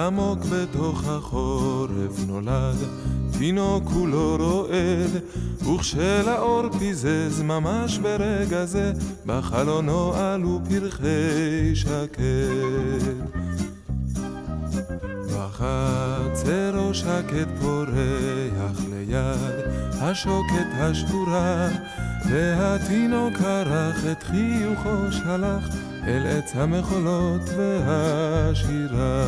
עמוק בתוך החורף נולד, תינוק כולו רועד, וכשלאור פיזז ממש ברגע זה, בחלונו עלו פרחי שקד. בחצרו שקד פורח ליד השוקת השבורה, והתינוק ערך את חיוכו שלח אל עץ המחולות והשירה.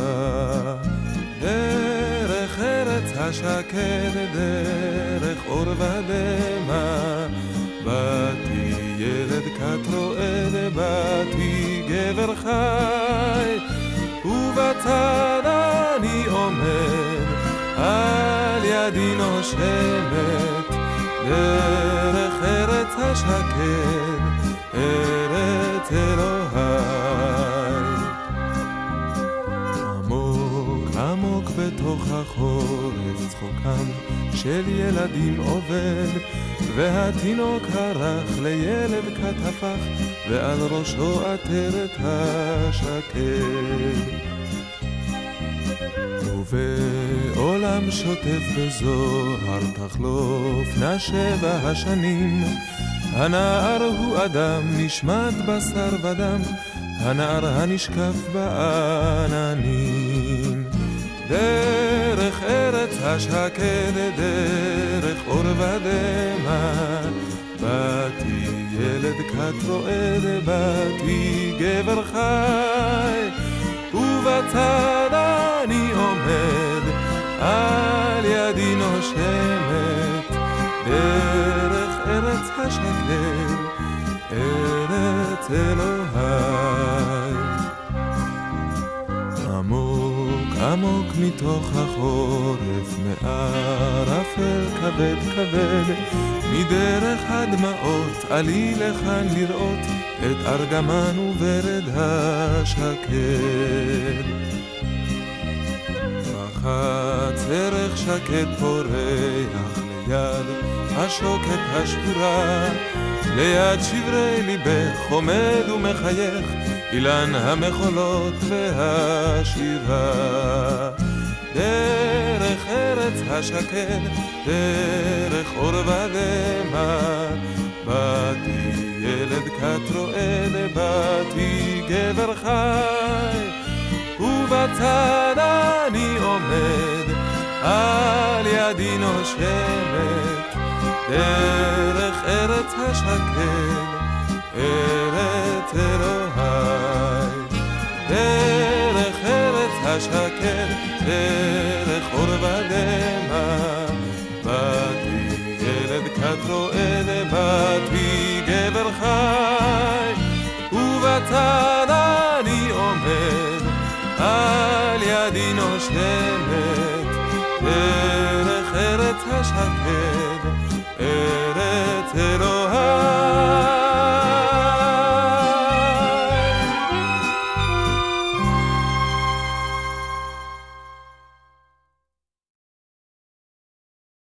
דרך ארץ השקד, דרך אור ודמע, באתי ילד כת רועד, באתי גבר חי, ובצד אני עומד, על ידי נושמת, דרך ארץ השקד, ארץ אלוהי. עמוק עמוק בתוך החורף צחוקם של ילדים עובד, והתינוק הרך לילד כת הפך, ועל ראשו עטרת השקד. ובעולם שוטף בזוהר תחלופנה 7 השנים, הנער הוא אדם נשמת בשר ודם, הנער הנשקף בעננים. דרך ארץ השקד, דרך אור ודמע, באתי ילד כת רועד, באתי גבר חי, ובצד אני עומד, על ידי נושמת, דרך ארץ השקד, ארץ אלוהי. עמוק עמוק מתוך החורף, מערפל כבד כבד, מדרך הדמעות עלי לכאן לראות את ארגמן וברד השקד. בחצרך שקד פורח ליד השוקת השבורה, ליד שברי ליבך עומד ומחייך אילן המחולות והשירה. דרך ארץ השקד, דרך אור ודמע, באתי ילד כת רועד, באתי גבר חי, ובצד אני עומד, על ידי נושמת, דרך ארץ השקד, ארץ אלוהי. דרך ארץ השקד, דרך אור ודמע, באתי ילד כת רועד, באתי גבר חי, ובצד אני עומד, על ידי נושמת, דרך ארץ השקד, ארץ אלוהי.